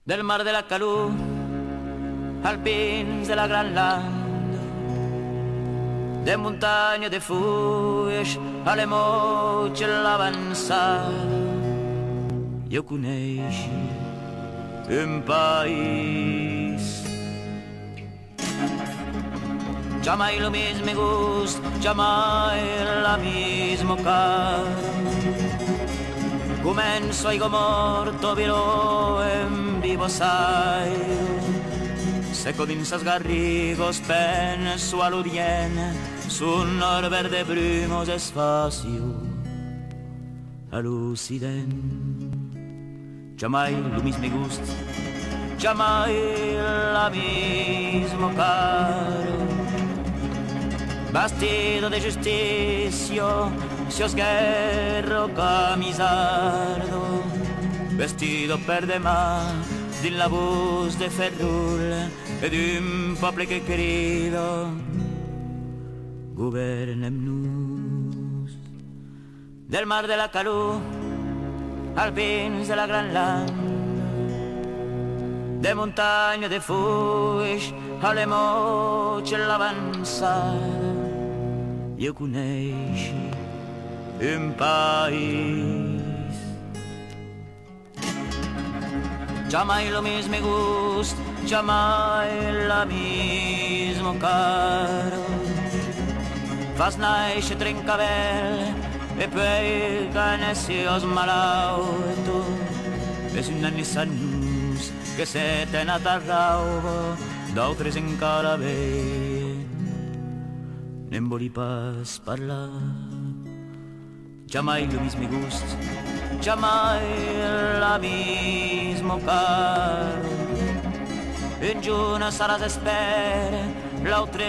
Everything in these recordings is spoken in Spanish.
Del mar de la Calú al pins de la Granlanda, de muntanya de fulles a l'emoig en l'avançada, jo coneix un país. Jamais lo mismo gusto, jamais la mismo cara. Comenzo a morto virò en vivo saio. Se comincias garrigos penso a l'Orient, sul nord verde brumos es fácil a l'Occident. Jamais lo mismo gusto, jamais la mismo caro. Vestido de justicia, si os guerro camisardo, vestido per demà din la voz de ferrul e d'un poble que crida governem-nos. Del mar de la Calú al pins de la Granlanda, de muntanya de fulls a l'emoig en l'avançada, jo coneix un país. Jamais lo mismo gusto, jamais la mismo caro. Fas naixer trencavell e poi canessios malauto, és un anni sannus que se t'ha anat a rau, d'altres encara bé. Nem voli pas parlar. Jamais lo mismo gusto, jamais la mismo caro. En una saràs espera, l'altre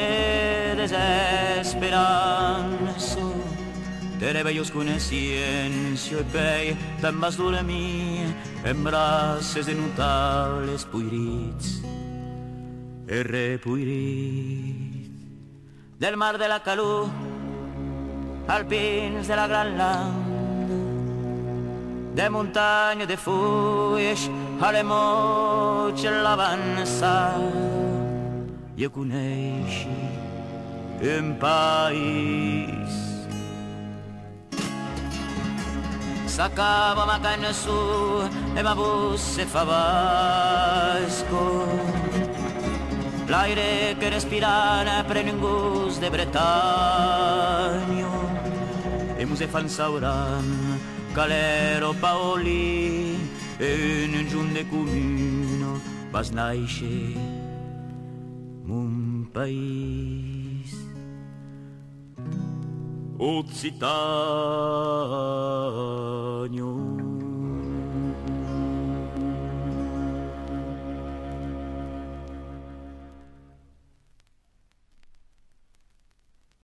desesperança. Tere bellos coneixença e pei te'n vas dormir en braces de notables puirits e repuirits. Del mar de la Calú al pins de la Granlanda, de muntanya de fulles a l'emoig en l'avançada, jo coneix un país. S'acaba ma cançó e ma voce fa basco. L'aire che respirana prende un gust de Bretagna e muse fan sauran calero paoli e un giun de comuna vas naixer mon país Occità.